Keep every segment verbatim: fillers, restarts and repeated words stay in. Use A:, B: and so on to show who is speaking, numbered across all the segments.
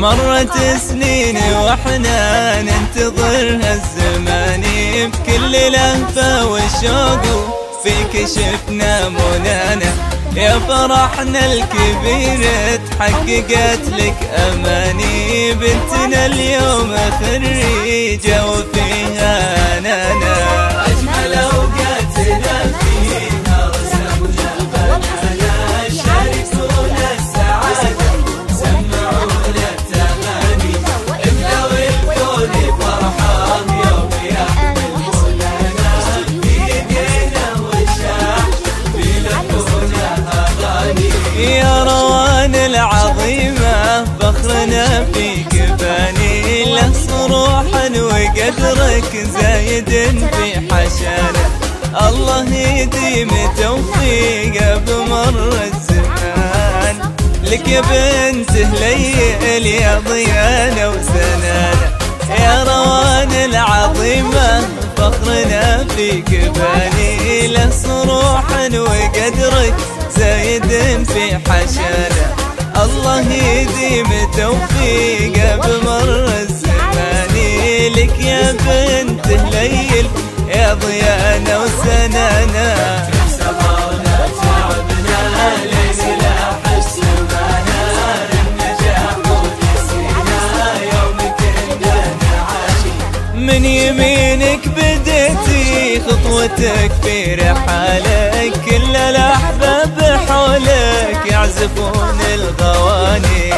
A: مرت سنين واحنا ننتظر هالزمان بكل لهفة وشوق، فيك شفنا منانا يا فرحنا الكبير تحققت لك أماني. بنتنا اليوم خريجة وفيها نانا، أجمل أوقاتنا فيها رسمنا بنانا، شاركونا السعادة سمعونا التهاني، املوا الكون فرحة يوم يحملوننا بيدينا والشاح بيلحونا أغاني. يا روان العظيمة فخرنا فيك باني، له صروح وقدرك زايد في حشانا، الله يديم توفيقه بمر الزمان. لك يا بنت هليل يا ضيانة وسنانة، يا روان العظيمة فخرنا فيك باني، له صروح وقدرك زايد في حشانا، الله يديم توفيقه بمر الزمان. لك يا بنت هليل يا ضيانة وسنانا، صبرنا تعبنا لين لاح السمانا، للنجاح ونسينا يوم كنا نعاني. من يمينك بديتي خطوتك في رحالك، كل الأحباب حولك يعزفون الغواني.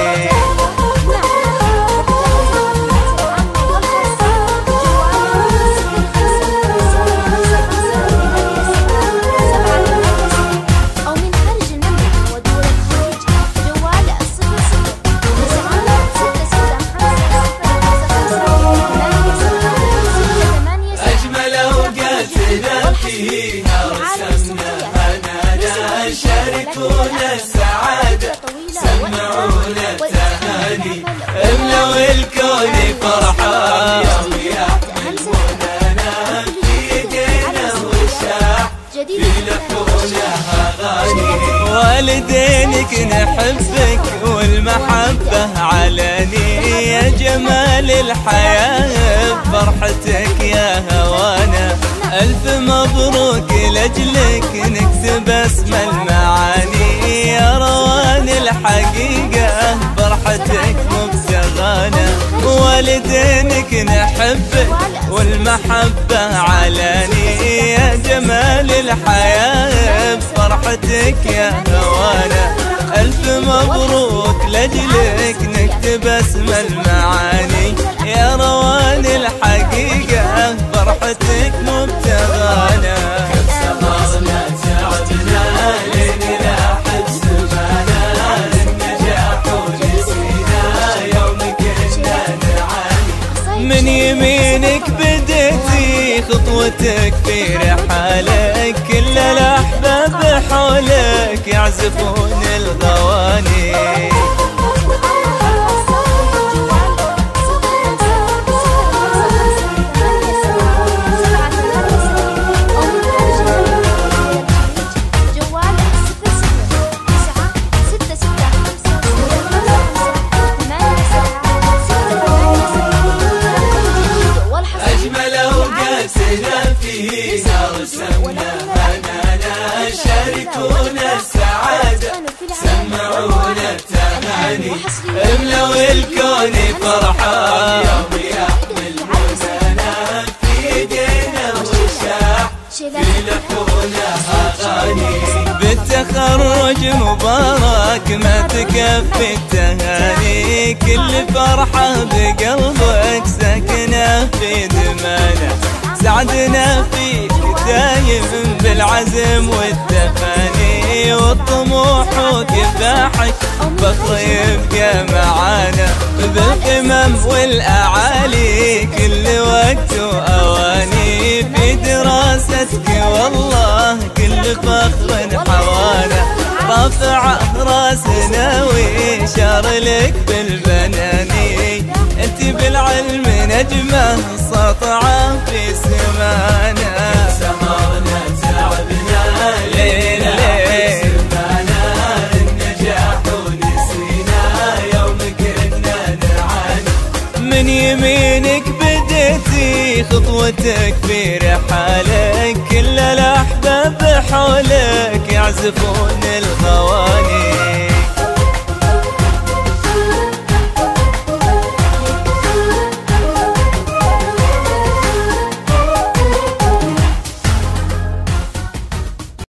A: فيها رسمنا هنانا، شاركونا السعادة سمعونا التهاني، املوا الكون فرحة يوم يحملوننا بيدينا والشاح بيلحونا أغاني. والدينك نحبك والمحبة علاني، يا جمال الحياة بفرحتك يا هوانا، ألف مبروك لأجلك نكتب اسم المعاني. يا روان الحقيقة فرحتك مبتغانا، والدينك نحبك والمحبة علاني، يا جمال الحياة بفرحتك يا هوانا، ألف مبروك لأجلك نكتب اسم المعاني. يا روان الحقيقة فرحتك مبتغانا، صبرنا تعبنا لين لاح السمانا، للنجاح ونسينا يوم كنا نعاني. من يمينك بديتي خطوتك في رحالك، كل الأحباب حولك يعزفون الغواني. فيها رسمنا هنانا، شاركونا السعادة سمعونا التهاني، املوا الكون فرحة يوم يحملوننا بيدينا والشاح بيلحونا أغاني. بالتخرج مبارك ما تكفي التهاني، كل فرحة بقلبك ساكنة في دمانا، سعدنا فيك دايم بالعزم والتفاني، والطموح وكفاحك فخر يبقى معانا، بالقمم والأعالي كل وقت وأواني، في دراستك والله كل فخر حوانا، رافع راسنا وشار لك بالبناني، انت بالعلم نجمة ساطعة في سمانا، سهرنا تعبنا ليل ليل سمانا، النجاح ونسينا يوم كنا نعاني. في خطوتك في رحالك، كل الأحباب حولك يعزفون الغواني.